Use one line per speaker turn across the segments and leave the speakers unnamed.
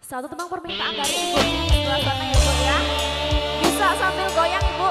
Satu tembang permintaan dari Ibu di sebelah sana ya Bu ya. Bisa sambil goyang Ibu.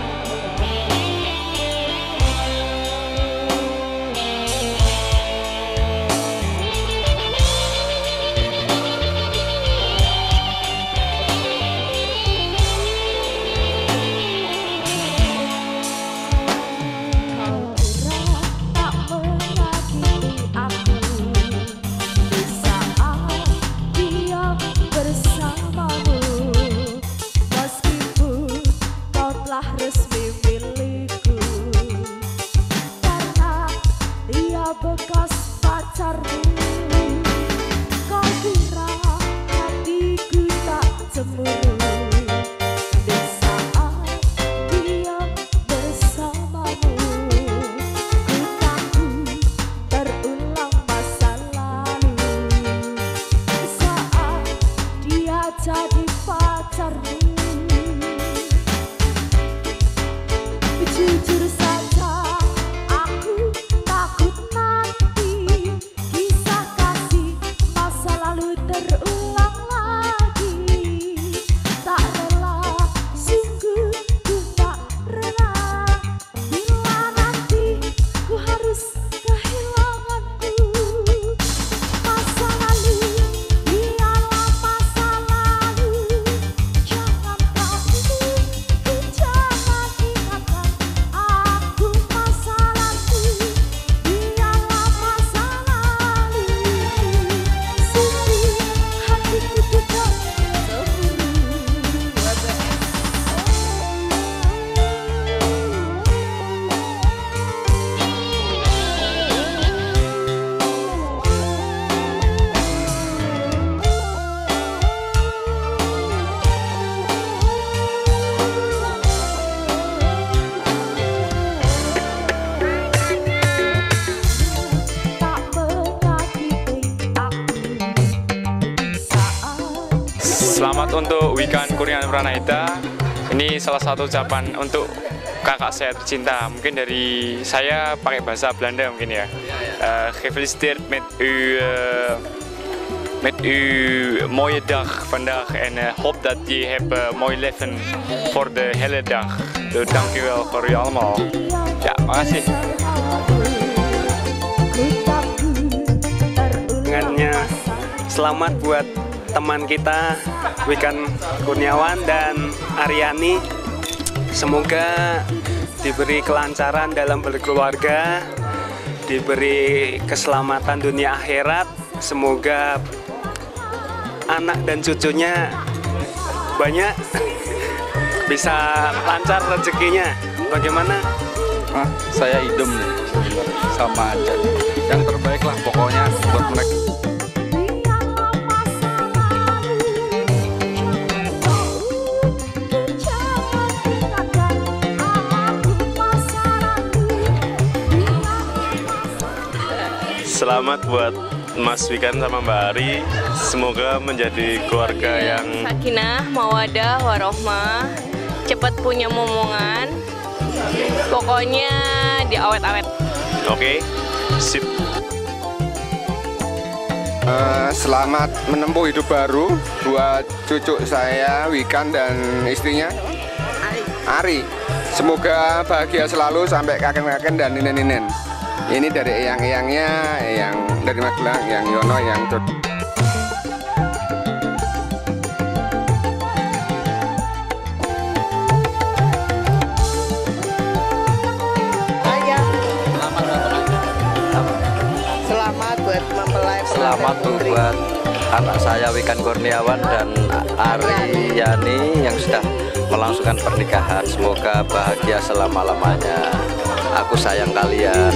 Bekas pacarmu, kau kira hatiku tak cemburu di saat dia bersamamu. Ku takut terulang masa lalu saat dia jadi pacarmu. Jujur saja aku takut nanti kisah kasih masa lalu terulang lagi. Tak rela, sungguh ku tak rela bila nanti ku harus kehilanganku. Masa lalu biarlah masa lalu, jangan kau ku jangan ingatkan aku. Masa lalu biarlah masa lalu, sungguh hatiku tidak cemburu. Tak menyakiti aku saat
Selamat untuk Wikan Kurniawan Pranahita. Ini salah satu ucapan untuk kakak saya tercinta. Mungkin dari saya pakai bahasa Belanda mungkin ya. Gefeliciteerd met uw mooie dag vandaag en hoop dat je hebt mooi leven voor de hele dag. Dus dank u wel voor u allemaal. Ja, makasih.
Dengannya selamat buat teman kita Wikan Kurniawan dan Aryani. Semoga diberi kelancaran dalam berkeluarga, diberi keselamatan dunia akhirat. Semoga anak dan cucunya banyak, bisa lancar rezekinya. Bagaimana?
Saya idem nih, sama aja. Yang terbaik lah pokoknya buat mereka.
Selamat buat Mas Wikan sama Mbak Ari. Semoga menjadi keluarga yang
sakinah, mawadah, warohmah, cepat punya momongan, pokoknya diawet-awet.
oke, sip.
Selamat menempuh hidup baru buat cucu saya Wikan dan istrinya Ari. Semoga bahagia selalu sampai kakek-kakek dan ninen-ninen. Ini dari eyang-eyangnya, yang dari Magelang, yang Yono, yang
Selamat buat anak saya Wikan Kurniawan dan Aryani yang sudah melangsungkan pernikahan. Semoga bahagia selama-lamanya. Aku sayang kalian.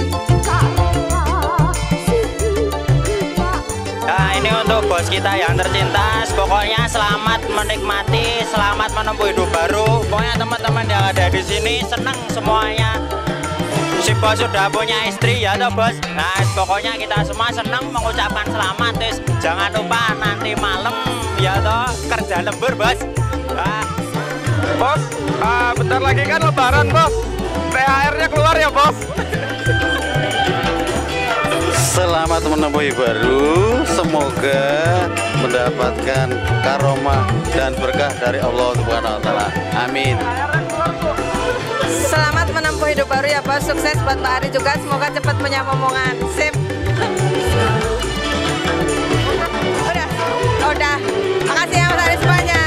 Nah, ini untuk bos kita yang tercinta. Pokoknya selamat menikmati, selamat menempuh hidup baru. Pokoknya teman-teman yang ada di sini senang semuanya. Si bos sudah punya istri ya toh bos. Nah pokoknya kita semua senang mengucapkan selamat. Terus jangan lupa nanti malam ya toh kerja lembur bos. Nah.
Bos, bentar lagi kan lebaran bos. THR-nya keluar ya bos.
Selamat menempuh baru. Semoga
mendapatkan karomah dan berkah dari Allah Subhanahu wa taala. Amin.
Selamat menempuh hidup baru ya Bos. Sukses buat Pak Ari juga. Semoga cepat punya momongan. Sip. Udah. Makasih ya Mas Ari semuanya.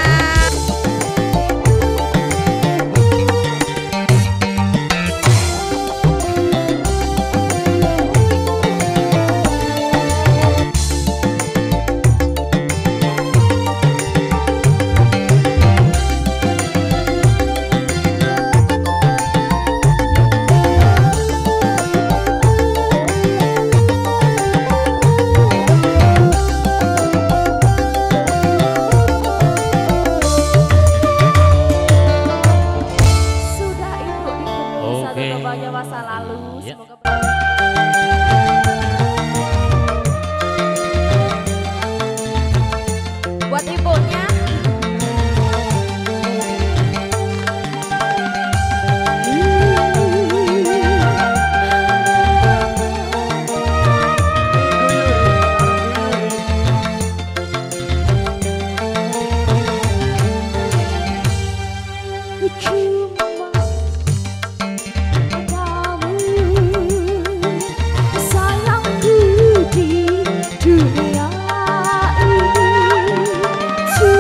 Masa lalu,
Ya.
semoga buat ibunya. Sayangku di dunia ini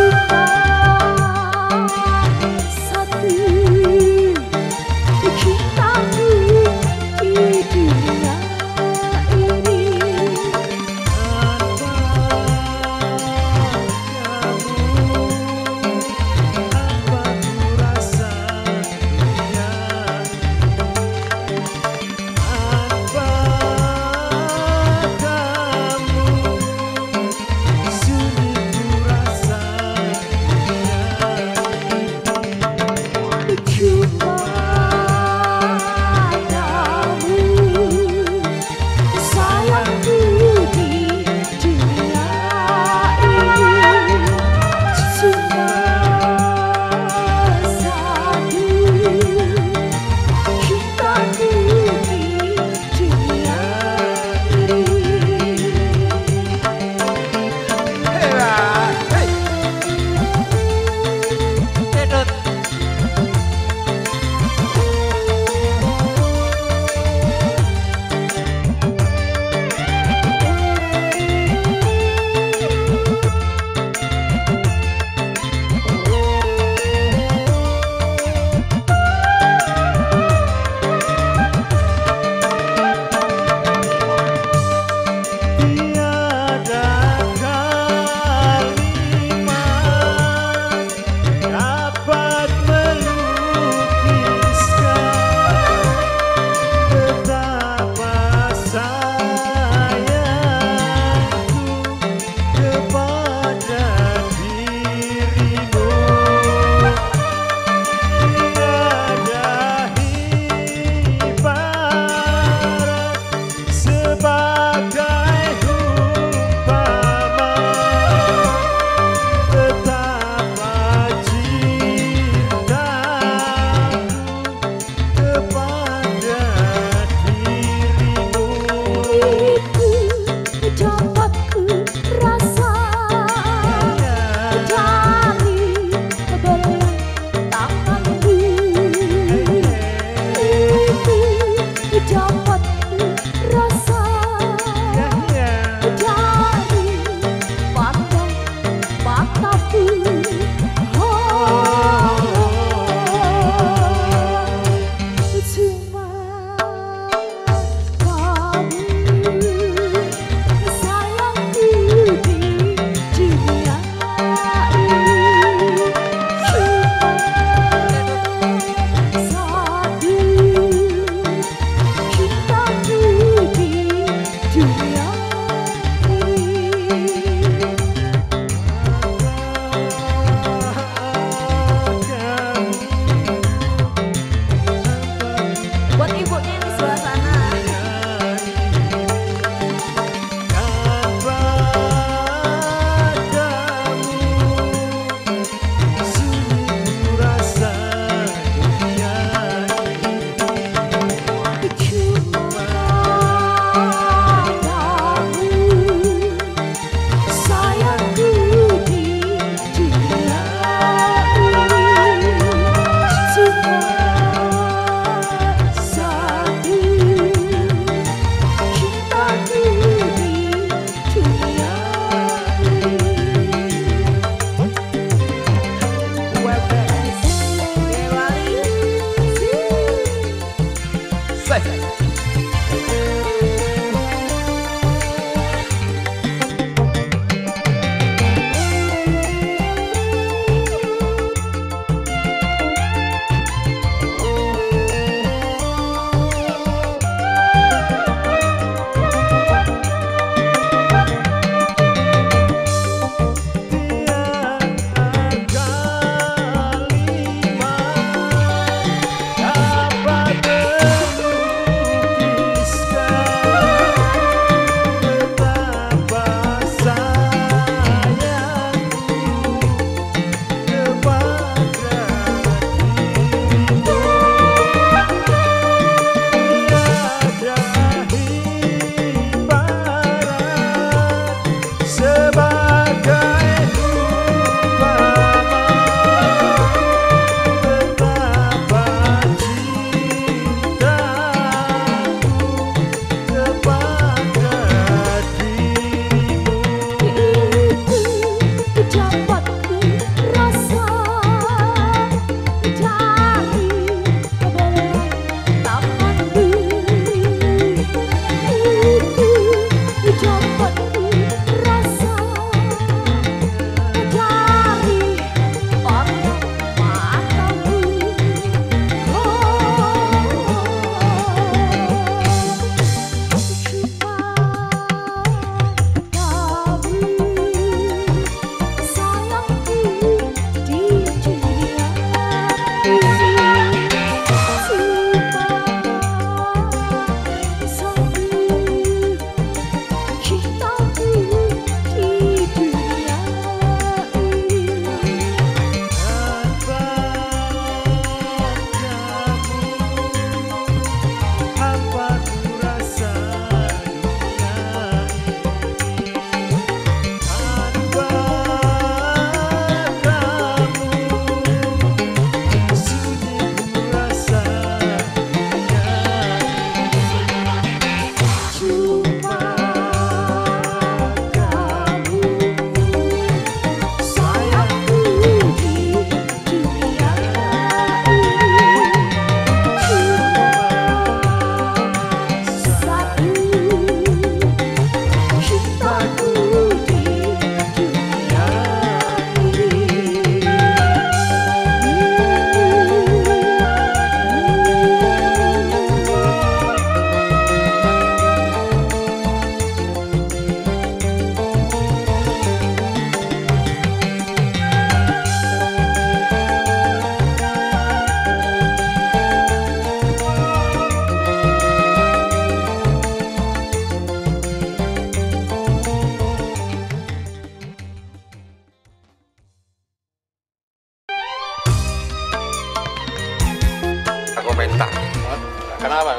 Komentar.
Kenapa?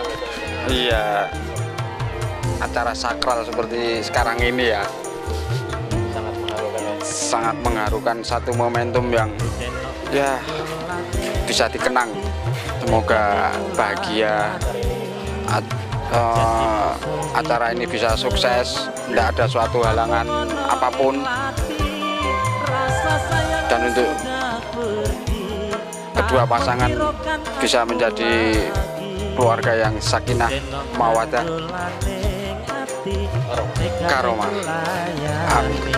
Iya, acara sakral seperti sekarang ini ya sangat mengharukan, satu momentum yang ya bisa dikenang. Semoga bahagia, acara ini bisa sukses, tidak ada suatu halangan apapun, dan untuk kedua pasangan bisa menjadi keluarga yang sakinah, mawaddah, karomah. Amin.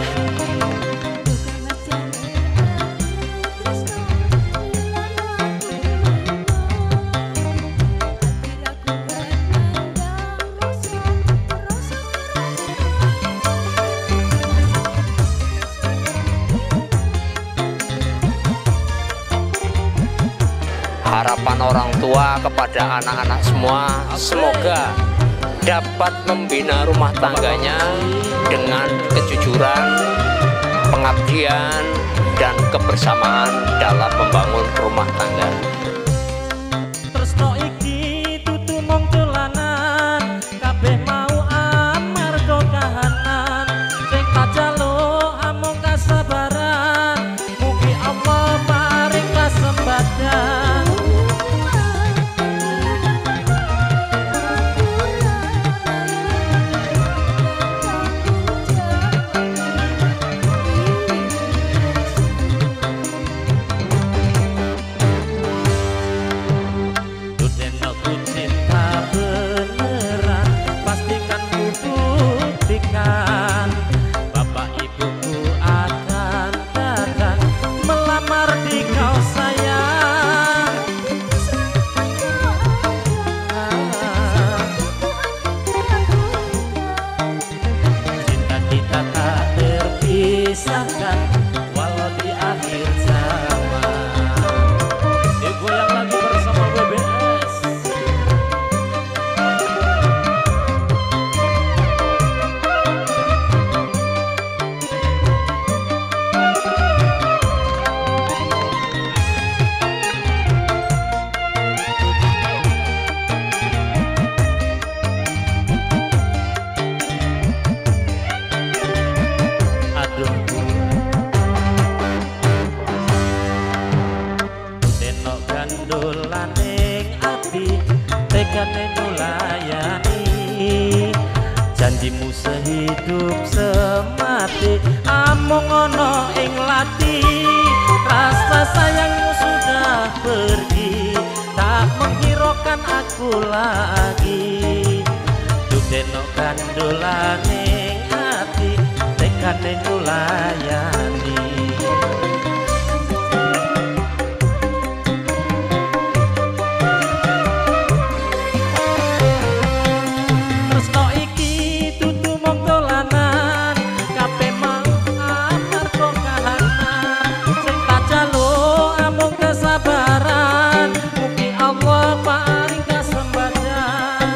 Harapan orang tua kepada anak-anak semua, semoga dapat membina rumah tangganya dengan kejujuran, pengabdian, dan kebersamaan dalam membangun rumah tangga.
Tresno iki tutu mung dolanan, kabeh mau amarga kahanan, sing kajaluk amung kasabaran, mugi Allah maring kasempatan. ngelati, rasa sayangmu sudah pergi, tak menghiraukan aku lagi. Dudeno kandolane hati, tekane nulayani. Tresno iki dudu mung dolanan, kabeh mau amar kok kahanan. Sing tak jaluk amung kesabaran, mugi Allah paring kasembatan.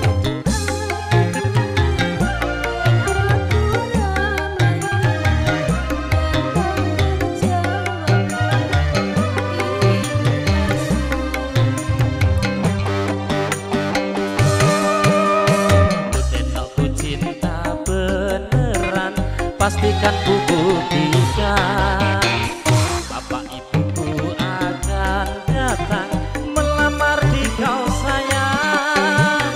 Aku cinta beneran, pastikan ku buktikan. Bapak ibuku akan datang melamar di kau sayang.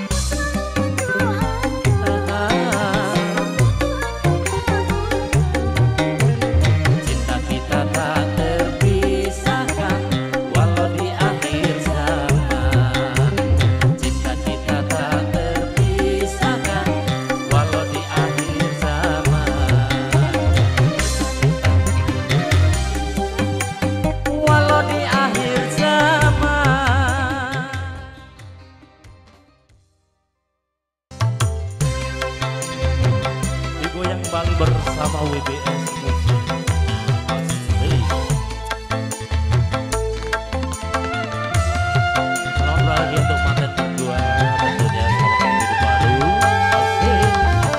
Cinta kita tak terpisahkan walau di akhir zaman. Cinta kita tak terpisahkan walau di akhir zaman. Walau di akhir zaman. Digoyang Bali bersama WBS Musik. Asik. Selamat pagi untuk mantan kedua, tentunya selamat hidup baru. Asik.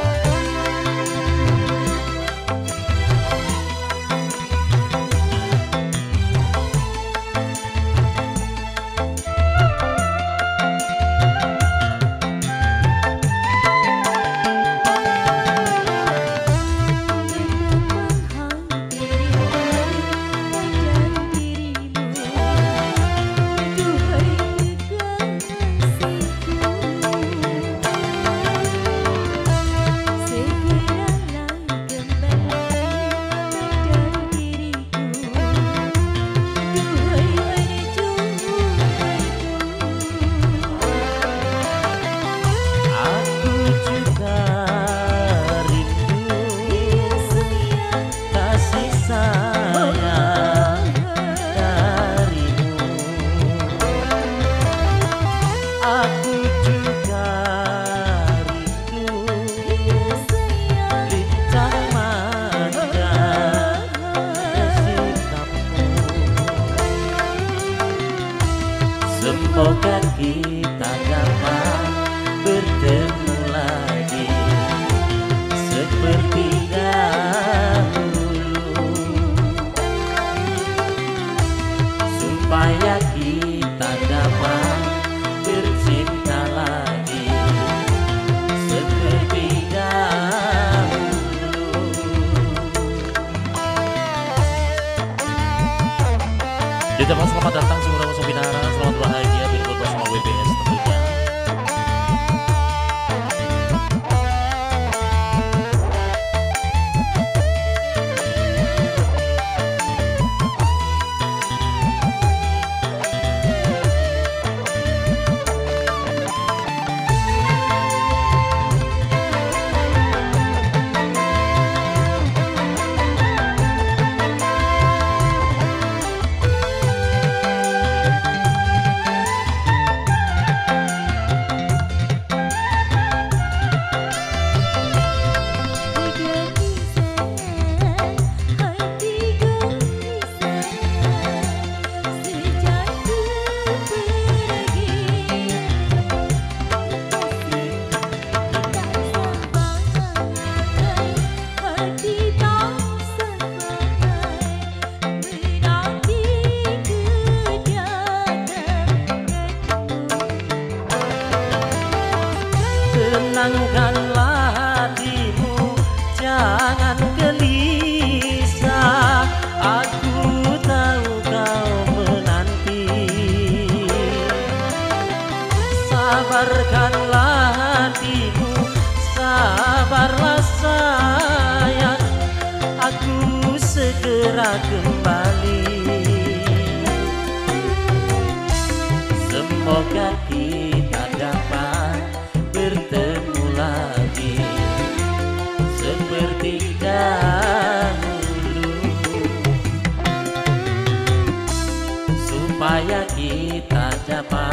Aku juga rindu kasih sayang darimu. Aku juga rindu lincah manja sikapmu. Semoga kita dapat bertemu lagi seperti dahulu, supaya kita dapat bercinta lagi seperti dahulu. Diucapkan selamat datang Sumurama Sobinara, selamat bahagia berikut bersama WBS tentunya. segera kembali. Semoga kita dapat bertemu lagi seperti dahulu, supaya kita dapat